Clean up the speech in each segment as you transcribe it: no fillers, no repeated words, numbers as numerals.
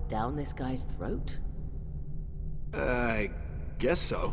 down this guy's throat? I guess so.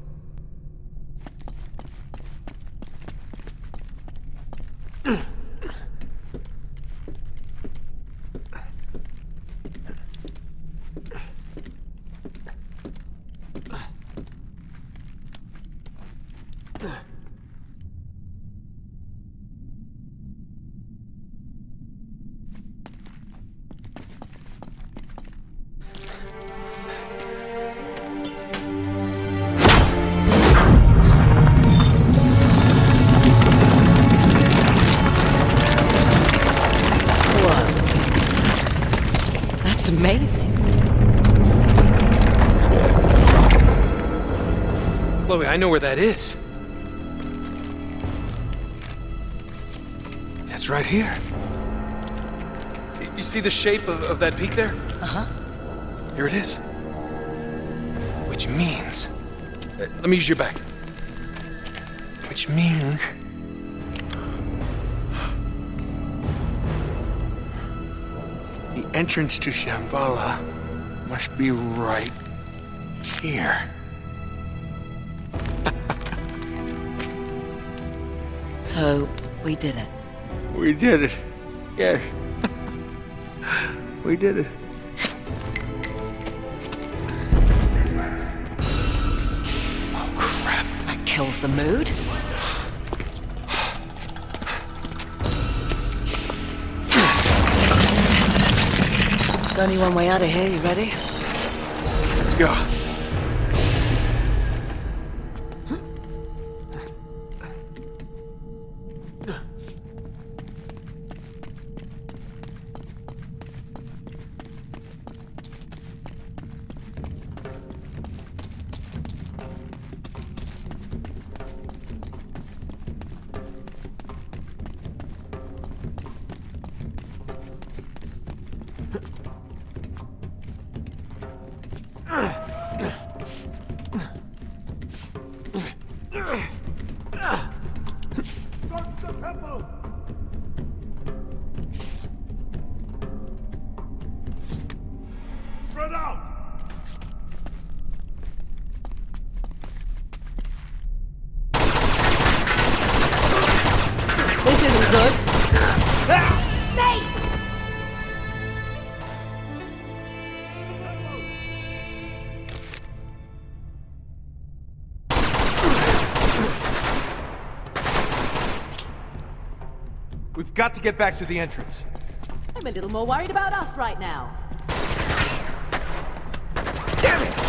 Amazing. Chloe, I know where that is. It's right here. You see the shape of that peak there? Uh-huh. Here it is. Which means... let me use your back. Which means... the entrance to Shambhala must be right here. So, we did it. We did it. Yes. We did it. Oh, crap. That kills the mood. There's only one way out of here, you ready? Let's go. Spread out! This isn't good. Nate! We've got to get back to the entrance. I'm a little more worried about us right now. Damn it!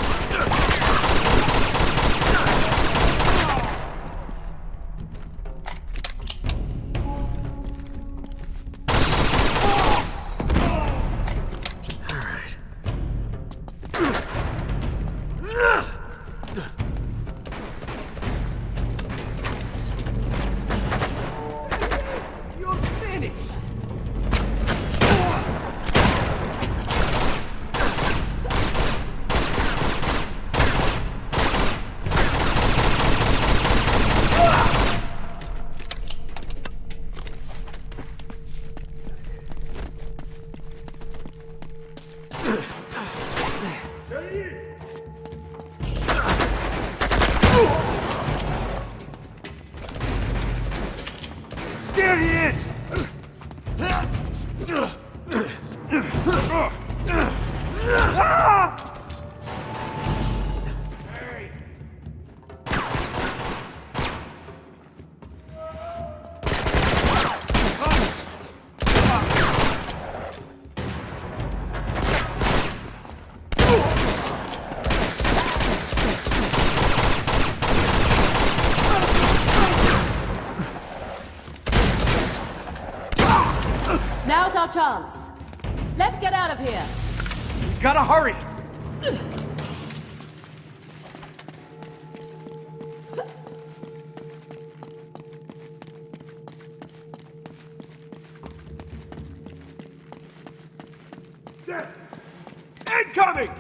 There he is! Now's our chance. Let's get out of here. We gotta hurry! Incoming!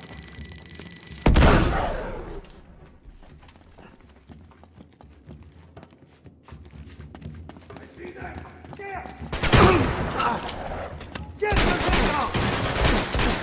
I see them! There! Get the thing out!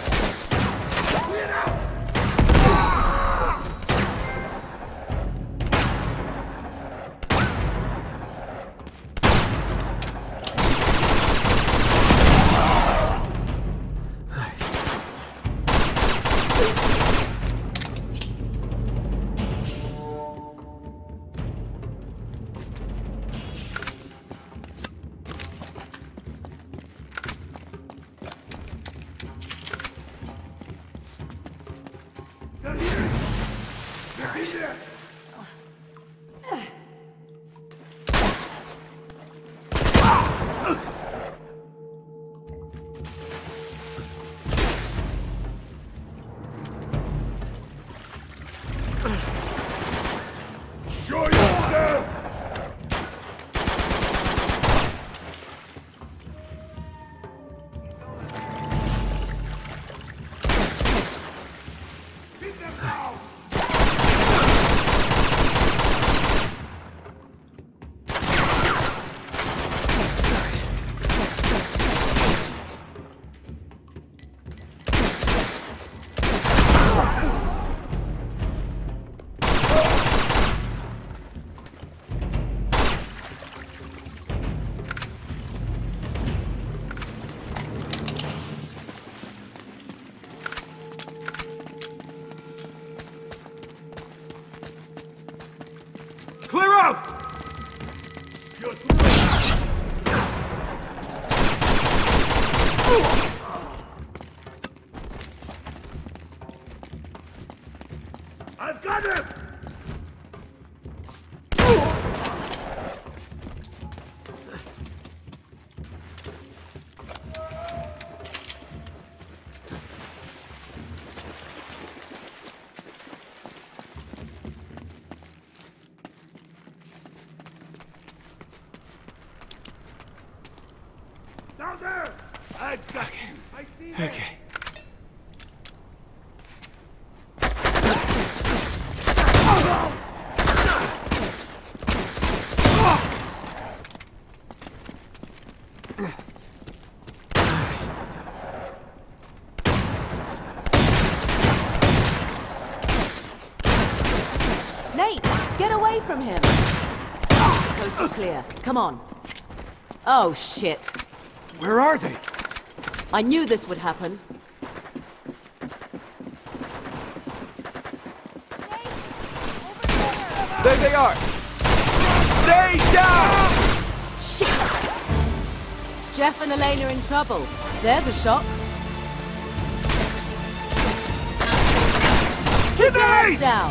Show yourself! Hit them now! Clear out! You're I've got him! Down there! I've got you! I see them! Okay. Nate, get away from him! Coast is clear. Come on. Oh, shit. Where are they? I knew this would happen. There they are! Stay down! Shit! Jeff and Elaine are in trouble. There's a shot. Keep your heads down!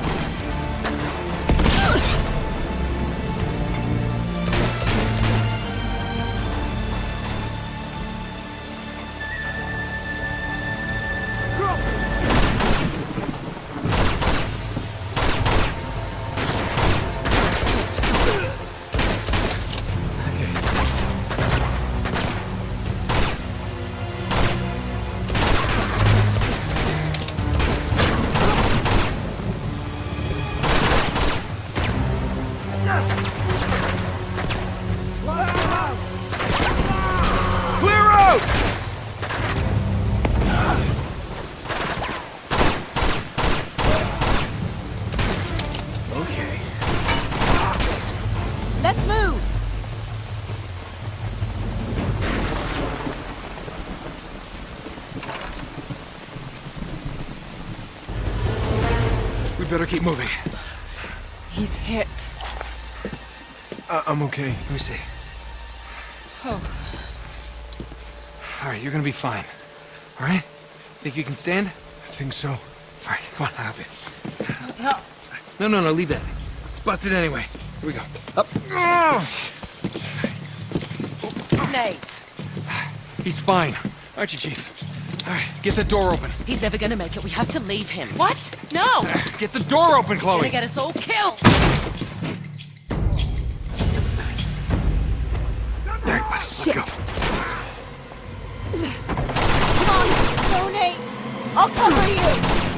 Clear out! Okay. Let's move! We better keep moving. He's hit. I'm okay. Let me see. Oh. All right, you're gonna be fine. All right? Think you can stand? I think so. All right, come on, I'll help you. Help. No, leave that. It's busted anyway. Here we go. Up. Nate. He's fine. Aren't you, Chief? All right, get the door open. He's never gonna make it. We have to leave him. What? No! Get the door open, Gonna Chloe. get us all killed! All right, let's go. Come on! Go, Nate! I'll cover you!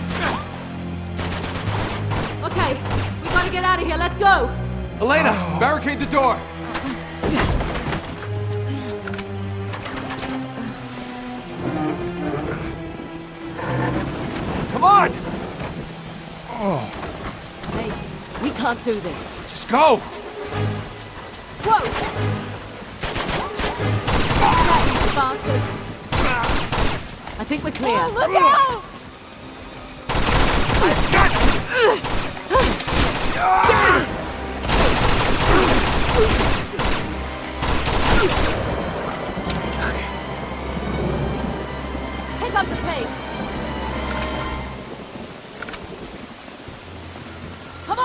Okay, we gotta get out of here. Let's go! Elena, barricade the door! Come on! Nate, we can't do this. Just go! Whoa! You bastard! I think we're clear. Look out! Pick up the pace. Come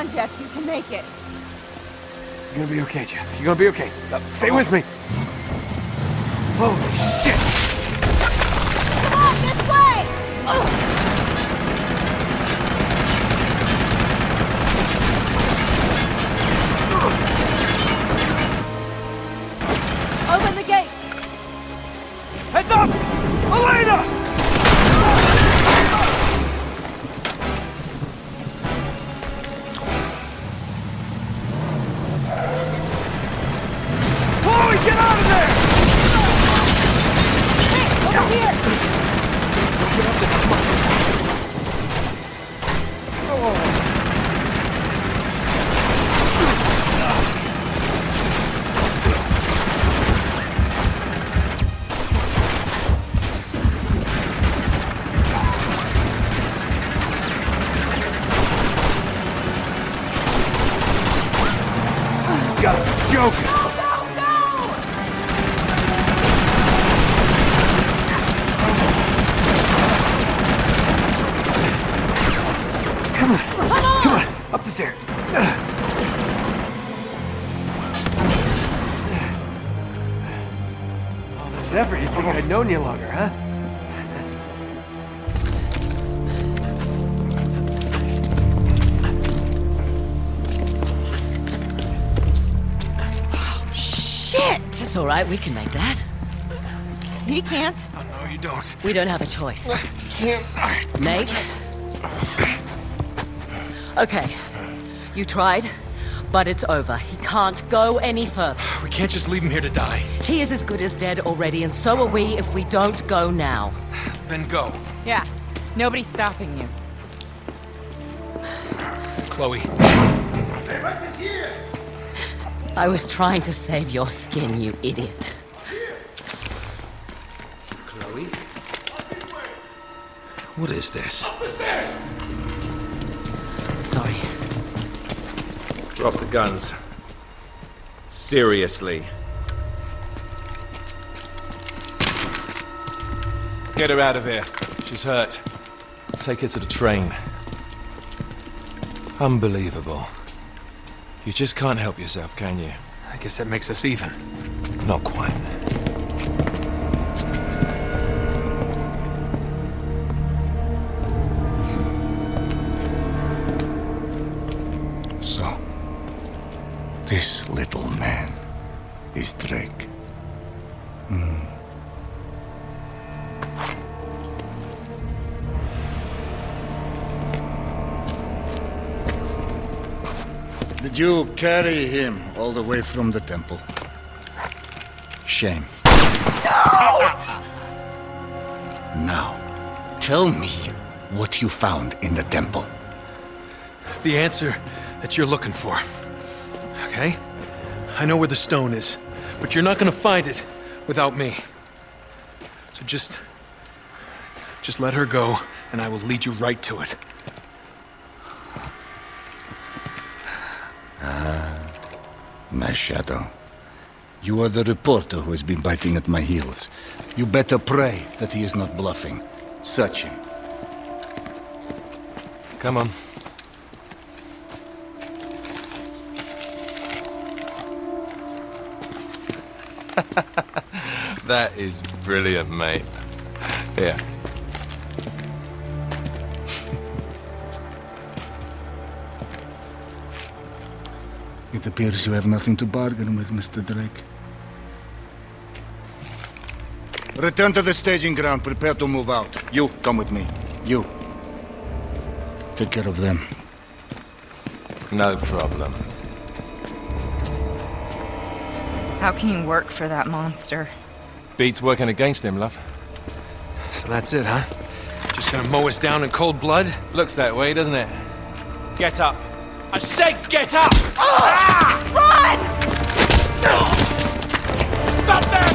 on, Jeff. You can make it. You're gonna be okay, Jeff. You're gonna be okay. Stay with me. Holy shit! Come on, this way! Open the gate! Heads up! Elena! Chloe, get out of there! Hey, over here! You gotta be joking! Come on, up the stairs. All this effort, you'd think I'd known you longer, huh? Shit! It's all right, we can make that. He can't. Oh, no, you don't. We don't have a choice. Can't. Nate? Okay, you tried, but it's over. He can't go any further. We can't just leave him here to die. He is as good as dead already, and so are we if we don't go now. Then go. Yeah, nobody's stopping you. Chloe. I was trying to save your skin, you idiot. Chloe? What is this? Up the stairs! Sorry. Drop the guns. Seriously. Get her out of here. She's hurt. Take her to the train. Unbelievable. You just can't help yourself, can you? I guess that makes us even. Not quite. So, this little man is Drake. Did you carry him all the way from the temple? Shame. Now, tell me what you found in the temple. The answer that you're looking for. Okay? I know where the stone is, but you're not gonna find it without me. So just let her go, and I will lead you right to it. My shadow. You are the reporter who has been biting at my heels. You better pray that he is not bluffing. Search him. Come on. That is brilliant, mate. Here. It appears you have nothing to bargain with, Mr. Drake. Return to the staging ground. Prepare to move out. You, come with me. You. Take care of them. No problem. How can you work for that monster? Beats working against him, love. So that's it, huh? Just gonna mow us down in cold blood? Looks that way, doesn't it? Get up. I said get up! Run! Stop them!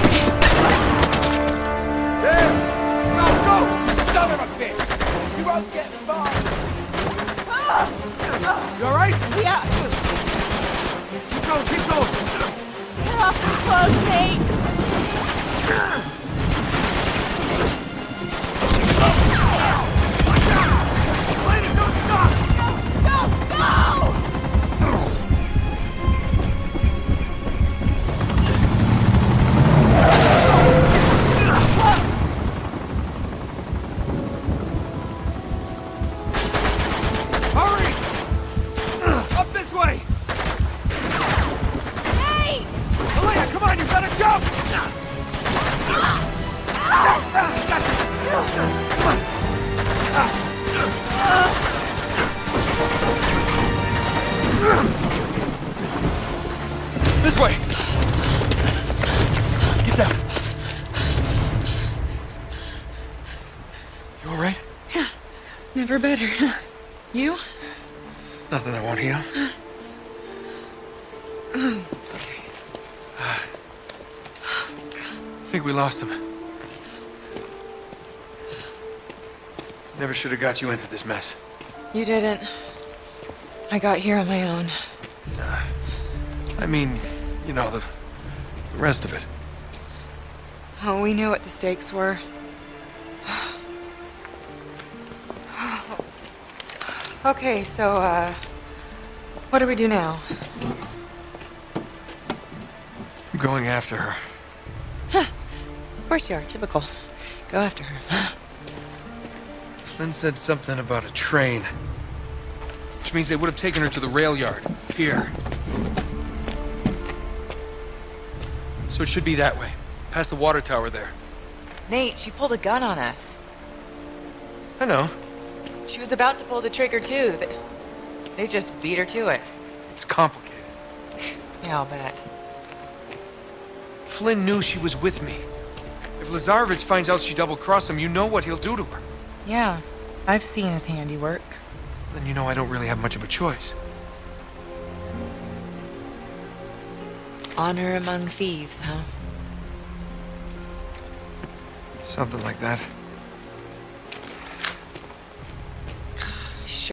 There! Now go! Son of a bitch! You won't get far! You alright? Yeah, Keep going, keep going! get off me close, Nate! Watch out! Lady, don't stop! Go! You all right? Never better. You? Nothing I won't heal. Okay. I think we lost him. Never should have got you into this mess. You didn't. I got here on my own. I mean, you know, the rest of it. Oh, we knew what the stakes were. Okay, so, what do we do now? I'm going after her. Of course you are, typical. Go after her. Flynn said something about a train. Which means they would have taken her to the rail yard. Here. So it should be that way. Past the water tower there. Nate, she pulled a gun on us. I know. She was about to pull the trigger, too. They just beat her to it. It's complicated. Yeah, I'll bet. Flynn knew she was with me. If Lazarevich finds out she double-crossed him, you know what he'll do to her. Yeah, I've seen his handiwork. Then you know I don't really have much of a choice. Honor among thieves, huh? Something like that.